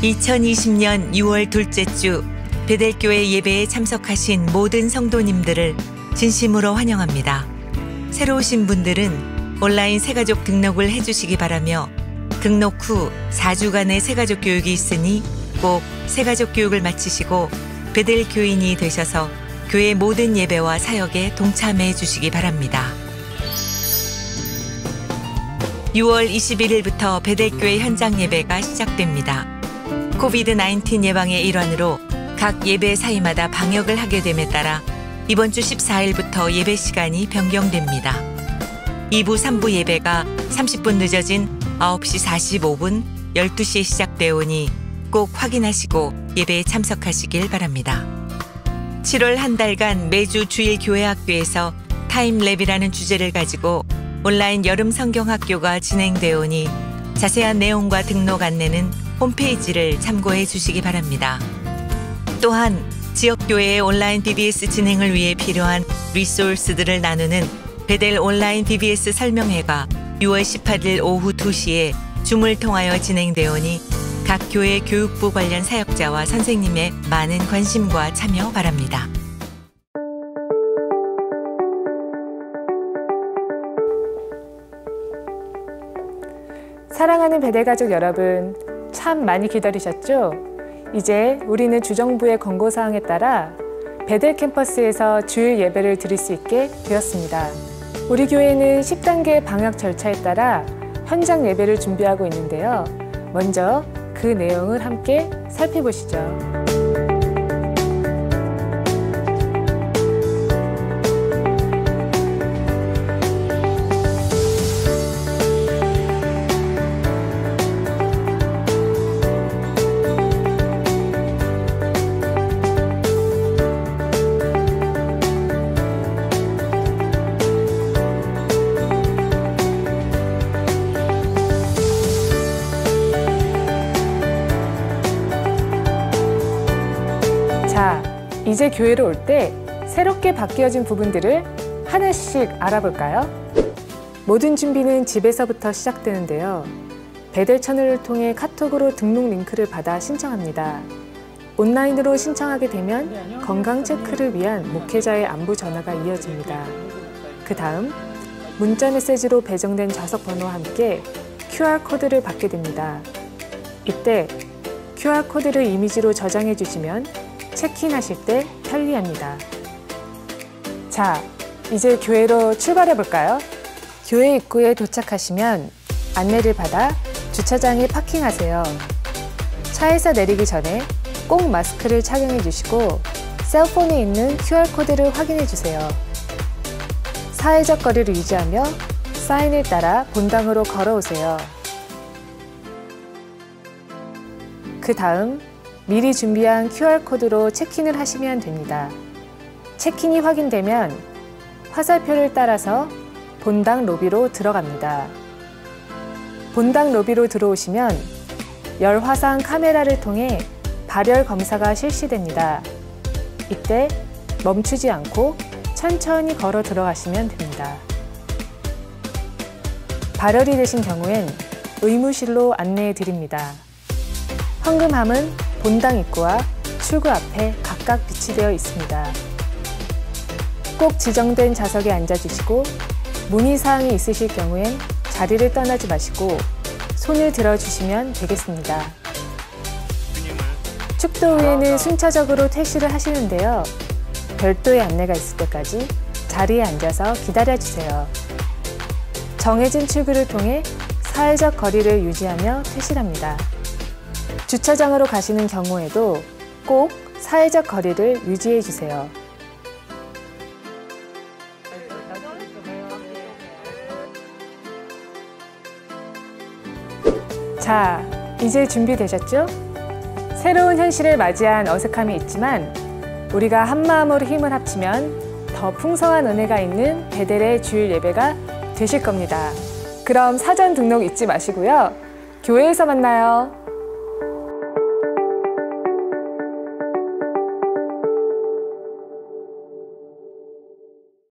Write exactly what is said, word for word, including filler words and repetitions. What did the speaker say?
이천이십 년 유월 둘째 주 베델교회 예배에 참석하신 모든 성도님들을 진심으로 환영합니다. 새로 오신 분들은 온라인 새가족 등록을 해주시기 바라며 등록 후 사 주간의 새가족 교육이 있으니 꼭 새가족 교육을 마치시고 베델 교인이 되셔서 교회 모든 예배와 사역에 동참해 주시기 바랍니다. 유월 이십일일부터 베델교회 현장 예배가 시작됩니다. 코비드 나인틴 예방의 일환으로 각 예배 사이마다 방역을 하게 됨에 따라 이번 주 십사일부터 예배 시간이 변경됩니다. 이 부, 삼 부 예배가 삼십 분 늦어진 아홉 시 사십오 분, 열두 시에 시작되오니 꼭 확인하시고 예배에 참석하시길 바랍니다. 칠월 한 달간 매주 주일 교회학교에서 타임랩이라는 주제를 가지고 온라인 여름 성경학교가 진행되오니 자세한 내용과 등록 안내는 홈페이지를 참고해 주시기 바랍니다. 또한 지역교회의 온라인 비비에스 진행을 위해 필요한 리소스들을 나누는 베델 온라인 비비에스 설명회가 유월 십팔일 오후 두 시에 줌을 통하여 진행되오니 각 교회 교육부 관련 사역자와 선생님의 많은 관심과 참여 바랍니다. 사랑하는 베델 가족 여러분, 참 많이 기다리셨죠? 이제 우리는 주정부의 권고사항에 따라 베델 캠퍼스에서 주일 예배를 드릴 수 있게 되었습니다. 우리 교회는 십 단계 방역 절차에 따라 현장 예배를 준비하고 있는데요. 먼저 그 내용을 함께 살펴보시죠. 자, 이제 교회로 올 때 새롭게 바뀌어진 부분들을 하나씩 알아볼까요? 모든 준비는 집에서부터 시작되는데요. 베델 채널을 통해 카톡으로 등록 링크를 받아 신청합니다. 온라인으로 신청하게 되면 건강 체크를 위한 목회자의 안부 전화가 이어집니다. 그 다음 문자 메시지로 배정된 좌석 번호와 함께 큐알 코드를 받게 됩니다. 이때 큐알 코드를 이미지로 저장해 주시면 체크인하실 때 편리합니다. 자, 이제 교회로 출발해 볼까요? 교회 입구에 도착하시면 안내를 받아 주차장에 파킹하세요. 차에서 내리기 전에 꼭 마스크를 착용해 주시고 셀폰에 있는 큐알 코드를 확인해 주세요. 사회적 거리를 유지하며 사인을 따라 본당으로 걸어오세요. 그 다음 미리 준비한 큐알 코드로 체크인을 하시면 됩니다. 체크인이 확인되면 화살표를 따라서 본당 로비로 들어갑니다. 본당 로비로 들어오시면 열화상 카메라를 통해 발열 검사가 실시됩니다. 이때 멈추지 않고 천천히 걸어 들어가시면 됩니다. 발열이 되신 경우엔 의무실로 안내해 드립니다. 헌금함은 본당 입구와 출구 앞에 각각 비치되어 있습니다. 꼭 지정된 좌석에 앉아주시고 문의사항이 있으실 경우엔 자리를 떠나지 마시고 손을 들어주시면 되겠습니다. 축도 후에는 순차적으로 퇴실을 하시는데요. 별도의 안내가 있을 때까지 자리에 앉아서 기다려주세요. 정해진 출구를 통해 사회적 거리를 유지하며 퇴실합니다. 주차장으로 가시는 경우에도 꼭 사회적 거리를 유지해 주세요. 자, 이제 준비되셨죠? 새로운 현실을 맞이한 어색함이 있지만 우리가 한마음으로 힘을 합치면 더 풍성한 은혜가 있는 베델의 주일 예배가 되실 겁니다. 그럼 사전 등록 잊지 마시고요. 교회에서 만나요.